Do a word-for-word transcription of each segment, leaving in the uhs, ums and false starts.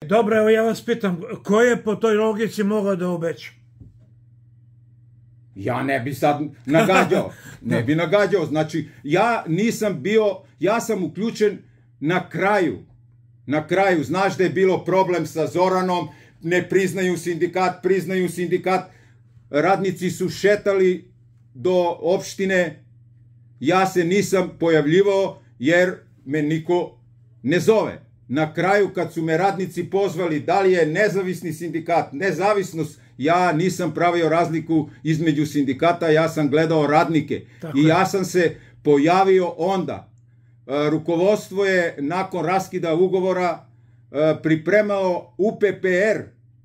Dobro, evo ja vas pitam, ko je po toj logici mogao da obeća? Ja ne bi sad nagađao, ne bi nagađao, znači ja nisam bio, ja sam uključen na kraju, na kraju, znaš da je bilo problem sa Zoranom, ne priznaju sindikat, priznaju sindikat, radnici su šetali do opštine, ja se nisam pojavljivao jer me niko ne zove. Na kraju kad su me radnici pozvali da li je nezavisni sindikat, nezavisnost, ja nisam pravio razliku između sindikata, ja sam gledao radnike. I ja sam se pojavio onda. Rukovodstvo je nakon raskida ugovora pripremao U P P R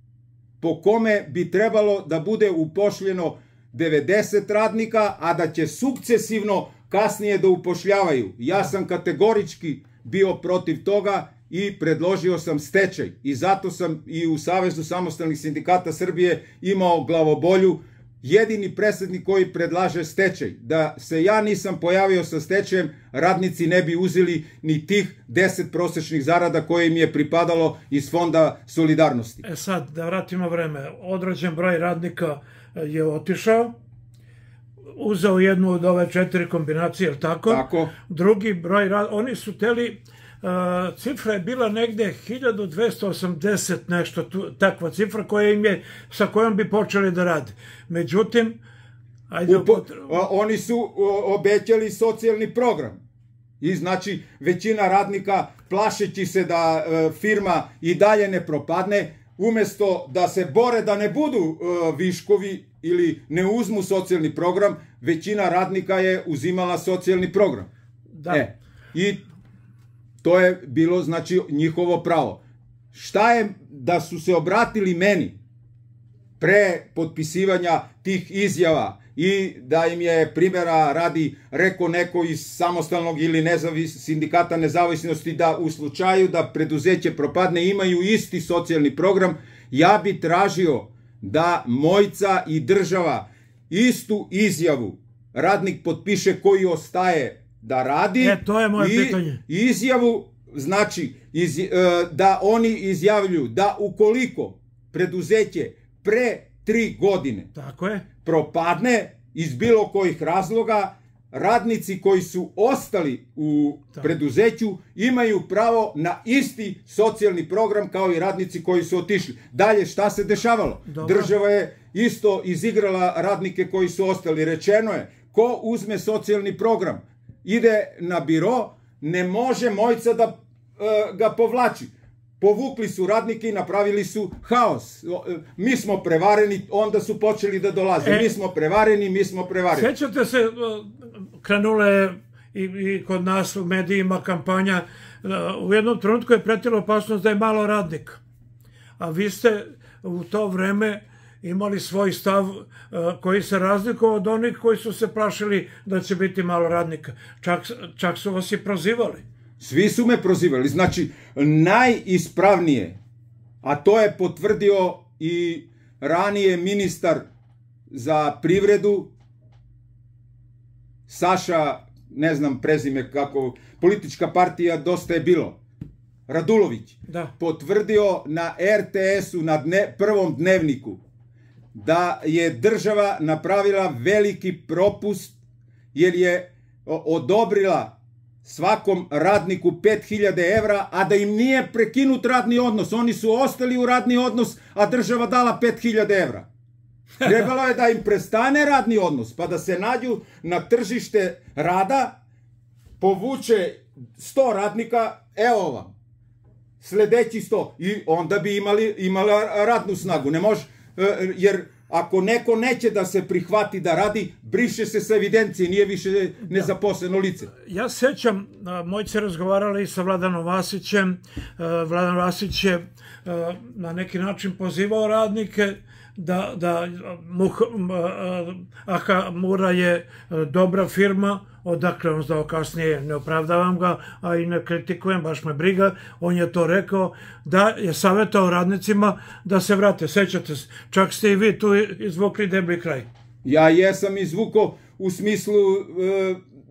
po kome bi trebalo da bude upošljeno devedeset radnika, a da će sukcesivno kasnije da upošljavaju. Ja sam kategorički bio protiv toga i predložio sam stečaj. I zato sam i u Savezu samostalnih sindikata Srbije imao glavobolju. Jedini predsednik koji predlaže stečaj. Da se ja nisam pojavio sa stečajem, radnici ne bi uzeli ni tih deset prosečnih zarada koje im je pripadalo iz Fonda solidarnosti. E sad, da vratimo vreme. Određen broj radnika je otišao, uzeo jednu od ove četiri kombinacije, je li tako? Tako. Drugi broj radnika, oni su teli, cifra je bila negde hiljadu dvesta osamdeset nešto, takva cifra koja im je, sa kojom bi počeli da rade. Međutim, ajde... Oni su obećali socijalni program. I znači, većina radnika, plašeći se da firma i dalje ne propadne, umesto da se bore da ne budu viškovi ili ne uzmu socijalni program, većina radnika je uzimala socijalni program. Da. I to je bilo, znači, njihovo pravo. Šta je da su se obratili meni pre potpisivanja tih izjava i da im je primjera radi rekao neko iz samostalnog ili sindikata nezavisnosti da u slučaju da preduzeće propadne imaju isti socijalni program, ja bi tražio da Mojca i država istu izjavu radnik potpiše koji ostaje da radi. E, to je moje pitanje. I izjavu, znači, da oni izjavljuju da ukoliko preduzeće pre tri godine propadne iz bilo kojih razloga, radnici koji su ostali u preduzeću imaju pravo na isti socijalni program kao i radnici koji su otišli. Dalje, šta se dešavalo? Država je isto izigrala radnike koji su ostali. Rečeno je, ko uzme socijalni program, ide na biro, ne može Mojca da ga povlači. Povukli su radnike i napravili su haos. Mi smo prevareni, onda su počeli da dolaze. Mi smo prevareni, mi smo prevareni. Sjećate se, krenule i kod nas u medijima kampanja, u jednom trenutku je pretila opasnost da je malo radnika. A vi ste u to vreme imali svoj stav koji se razlikovao od onih koji su se plašili da će biti malo radnika. Čak su vas i prozivali. Svi su me prozivali. Znači, najispravnije, a to je potvrdio i ranije ministar za privredu, Saša, ne znam prezime kako, politička partija Dosta je bilo, Radulović, potvrdio na R T S-u, na prvom dnevniku, da je država napravila veliki propust jer je odobrila svakom radniku pet hiljada evra, a da im nije prekinut radni odnos. Oni su ostali u radni odnos, a država dala pet hiljada evra. Trebalo je da im prestane radni odnos, pa da se nađu na tržište rada, povuče sto radnika, evo vam, sledeći sto, i onda bi imala radnu snagu. Ne može, jer ako neko neće da se prihvati da radi, briše se sa evidencije, nije više nezaposleno lice. Ja sećam, moji se razgovarali sa Vladanom Vasićem, Vladan Vasić je na neki način pozivao radnike da Aha Mura je dobra firma, odakle on znao kasnije, ne opravdavam ga, a i ne kritikujem, baš me briga, on je to rekao, da je savjetao radnicima da se vrate. Sećate se, čak ste i vi tu izvukli deblji kraj. Ja jesam izvukao u smislu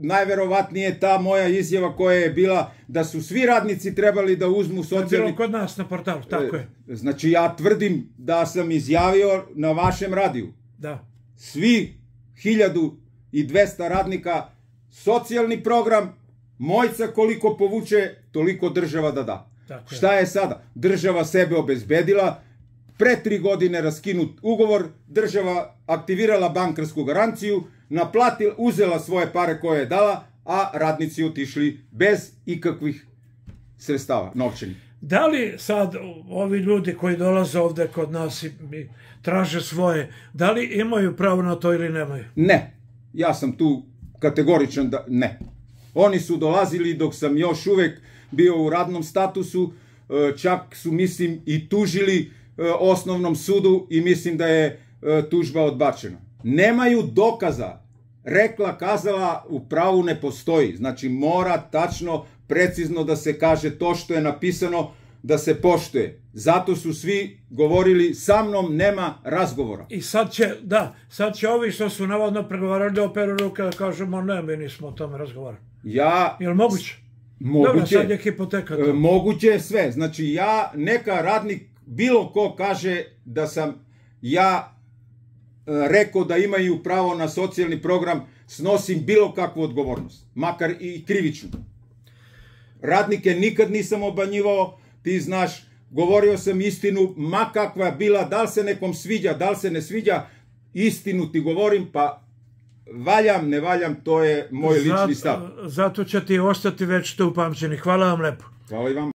najverovatnije ta moja izjava koja je bila da su svi radnici trebali da uzmu socijalni... To je bilo kod nas na portalu, tako je. Znači ja tvrdim da sam izjavio na vašem radiju. Da. Svi hiljadu i dvesta radnika, socijalni program, Mojca koliko povuče, toliko država da da. Tako je. Šta je sada? Država sebe obezbedila, pre tri godine raskinut ugovor, država aktivirala bankarsku garanciju, naplatila, uzela svoje pare koje je dala, a radnici otišli bez ikakvih sredstava, novčanih. Da li sad ovi ljudi koji dolaze ovde kod nas i traže svoje, da li imaju pravo na to ili nemaju? Ne. Ja sam tu kategoričan da ne. Oni su dolazili dok sam još uvek bio u radnom statusu, čak su, mislim, i tužili osnovnom sudu i mislim da je tužba odbačena. Nemaju dokaza. Rekla, kazala, u pravu ne postoji. Znači, mora tačno, precizno da se kaže to što je napisano, da se poštuje. Zato su svi govorili, sa mnom nema razgovora. I sad će, da, sad će ovi što su navodno pregovarali da operu ruke da kažemo ne, mi nismo o tome razgovarali. Ja... Je li moguće? Moguće. Dobro, sad je hipoteka to. Moguće je sve. Znači, ja, neka radnik, bilo ko kaže da sam ja rekao da imaju pravo na socijalni program, snosim bilo kakvu odgovornost. Makar i krivičnu. Radnike nikad nisam obanjivao, ti znaš, govorio sam istinu, ma kakva bila, da li se nekom sviđa, da li se ne sviđa, istinu ti govorim, pa valjam, ne valjam, to je moj lični stav. Zato će ti ostati već tu upamćeni. Hvala vam lepo. Hvala i vam.